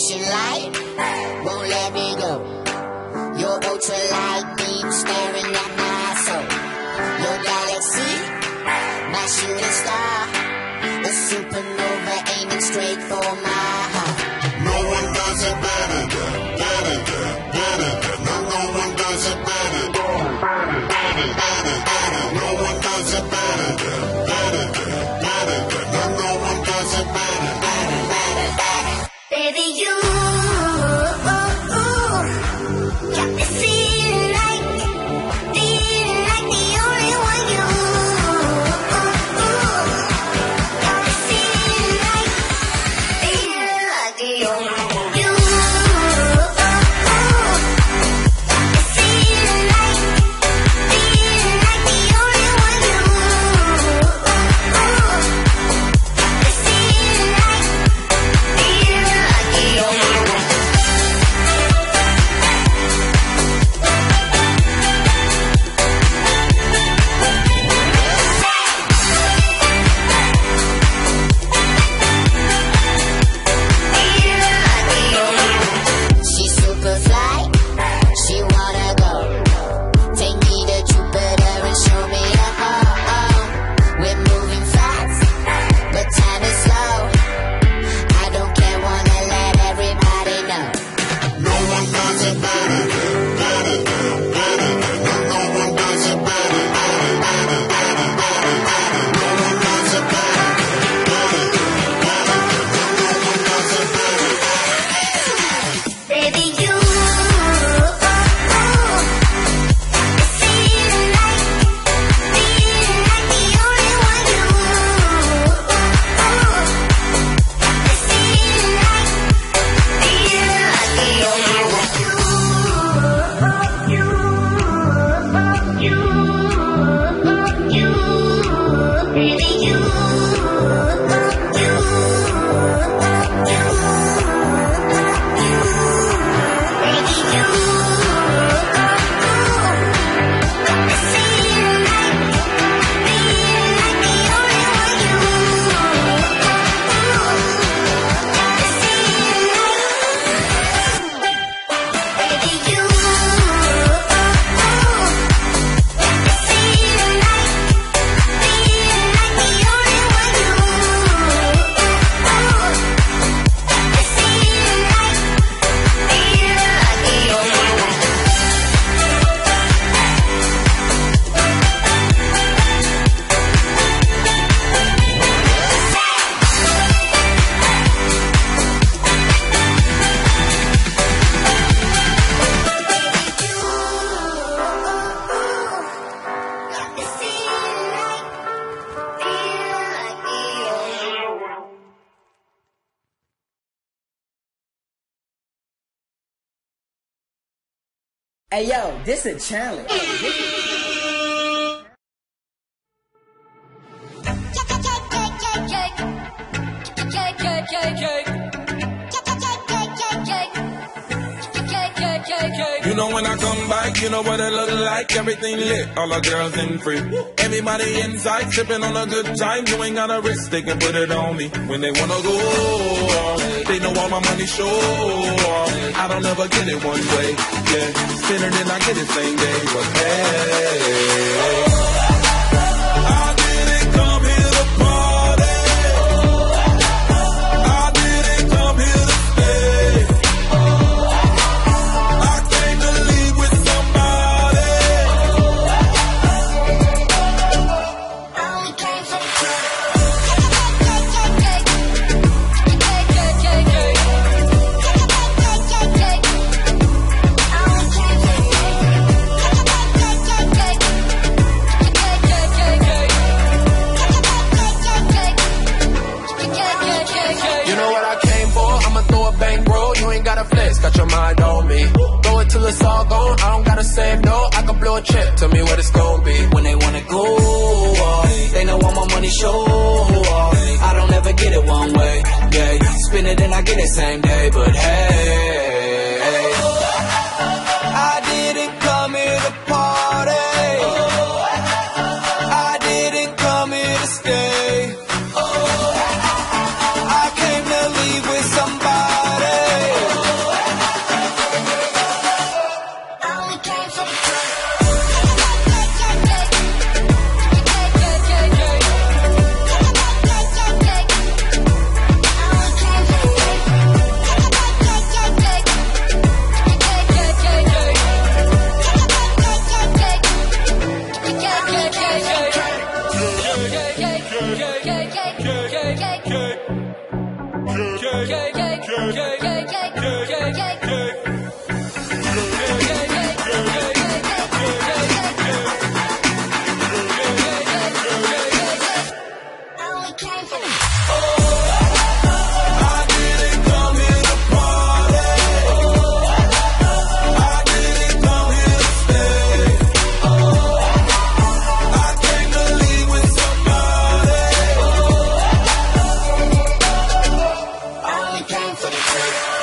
flashing light won't let me go. Your ultralight beam staring at my soul. Your galaxy, my shooting star, a supernova aiming straight for my heart. No one does it better than, better than, better than. No, no one does it better than, better, better, better. No one does it better than, better than, better than. No, no one does it better, better, better, better. Baby, you got me feeling like the only one. You got me feeling like the only one. You Hey yo, this a challenge. You know when I come back, you know what it look like. Everything lit, all the girls in free. Everybody inside, sipping on a good time. You ain't got a risk, they can put it on me. When they wanna go, they know all my money show. I don't ever get it one way, yeah. Spin it and I get it same day, but hey. I didn't come here to party. I didn't come here to stay. I came to leave with somebody. Got your mind on me. Throw it till it's all gone. I don't gotta save no. I can blow a check. Tell me what it's gonna be. When they wanna go, they know all my money show. I don't ever get it one way. Yeah, spin it and I get it same day. But hey, I didn't come here to party. I didn't come here to stay. I came to leave with somebody. it.